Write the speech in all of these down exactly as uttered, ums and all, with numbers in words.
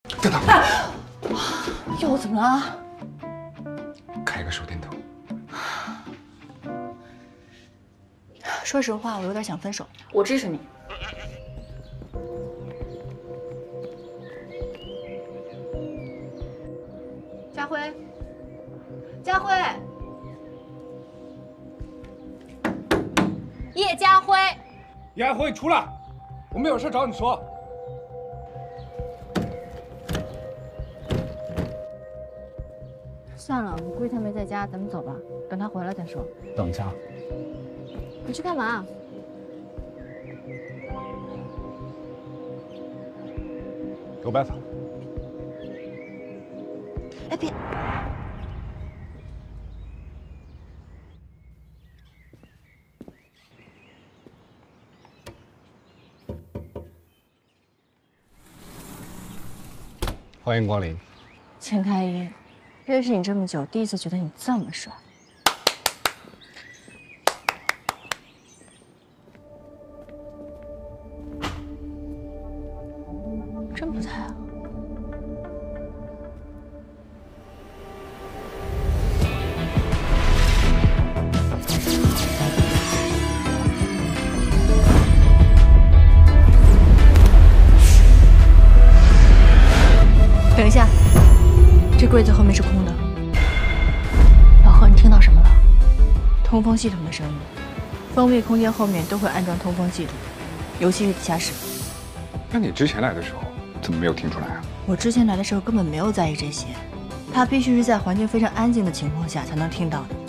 等等， 又怎么了？ 开个手电筒。 说实话，我有点想分手。 我支持你。 佳辉，佳辉，叶佳辉， 叶辉，出来，我们有事找你说。 算了，我估计他没在家，咱们走吧，等他回来再说。 等一下。 你去干嘛？ 有办法。 哎，别！ 欢迎光临， 钱开一，认识你这么久，第一次觉得你这么帅。 真不猜啊！等一下，这柜子后面是空的。老何，你听到什么了？通风系统的声音。封闭空间后面都会安装通风系统，尤其是地下室。 那你之前来的时候怎么没有听出来啊？ 我之前来的时候根本没有在意这些，他必须是在环境非常安静的情况下才能听到的。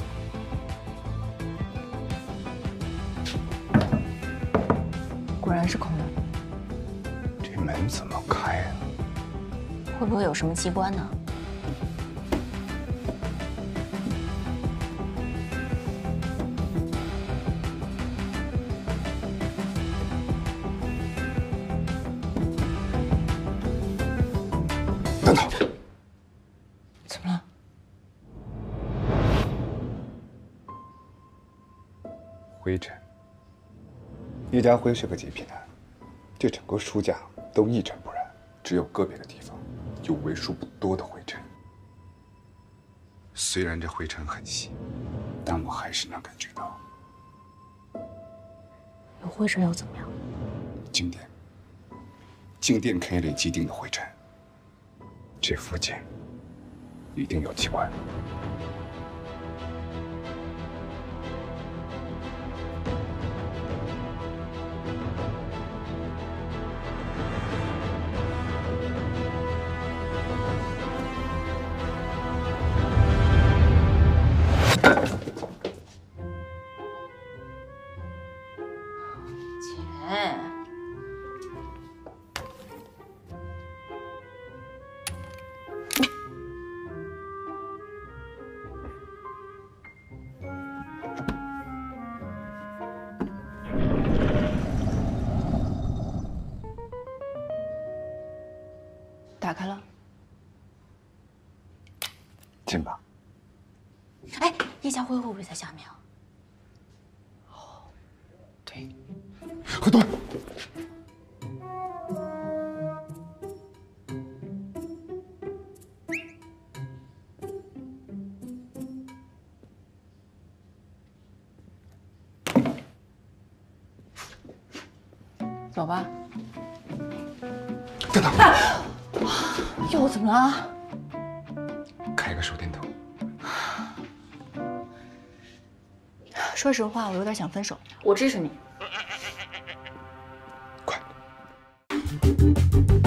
果然是空的， 这门怎么开啊？ 会不会有什么机关呢？ 等等， 怎么了？ 灰尘。叶家辉是个洁癖男，这整个书架都一尘不染，只有个别的地方有为数不多的灰尘。虽然这灰尘很细，但我还是能感觉到。 有灰尘又怎么样？ 静电，静电可以累积一定的灰尘。 这附近一定有机关。 钱。 打开了。 进吧。 哎，叶家辉会不会在下面啊？ 哦，对。何东。 走吧。 等等， 又怎么了？ 开个手电筒。 说实话，我有点想分手。 我支持你。 快。